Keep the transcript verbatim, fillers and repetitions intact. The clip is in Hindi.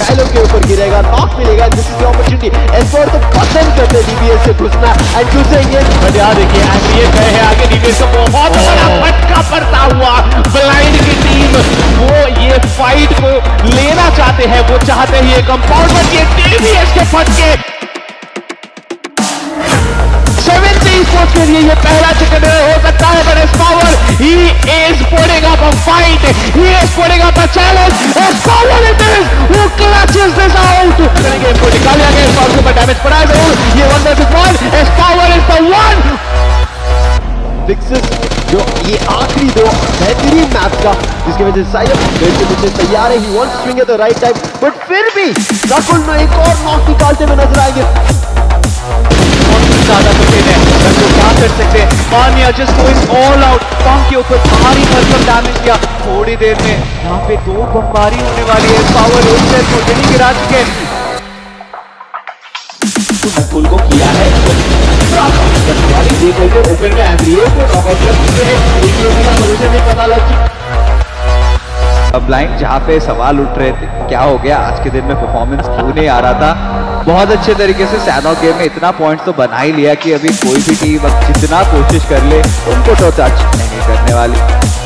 पहलों के ऊपर गिरेगा, नॉक मिलेगा। This is the opportunity. Esport तो पसंद करते डीबीएस से घुसना एंड घुसेंगे। बट यार देखिए एमबीए गए हैं आगे, डीबीएस का बहुत बड़ा फटका पड़ता हुआ। ब्लाइंड की टीम वो ये फाइट को लेना चाहते हैं, वो चाहते हैं ये कंपाउंड, बट ये डीबीएस के फटके स्पोर्ट्स के लिए ये पहला चिकन हो सकता है। But Aspower he is putting up a fight, he is putting up a challenge. Aspower it is who clutches this out. करेंगे इनको निकाल लिया गया, एस्पावर को डैमेज पड़ा है जरूर। ये one versus one, Aspower is the one. Fixes जो ये आखिरी दो बेहतरीन मैच का, जिसकी वजह से साइड फिर से पीछे तैयार है। He wants to swing at the right time, but फिर भी रकुल में एक और नॉक निकालते हुए नजर आएंगे। ज्यादा कठिन है, रकुल क्या कर सकते हैं। मानिया जस्ट गोइंग ऑल आउट, पंख के ऊपर भारी भरकम डैमेज किया। थोड़ी देर में यहाँ पे दो बमबारी होने वाली है। पावर एक ऑलरेडी गिरा चुके हैं। रकुल को किया है ओपन में एमबीए को नॉकआउट कर चुके हैं। का पोजीशन नहीं पता लग चुका। ब्लाइंड जहाँ पे सवाल उठ रहे थे क्या हो गया आज के दिन में, परफॉर्मेंस क्यों नहीं आ रहा था। बहुत अच्छे तरीके से सैनॉक गेम में इतना पॉइंट्स तो बना ही लिया कि अभी कोई भी टीम अब जितना कोशिश कर ले उनको तो टच नहीं करने वाली।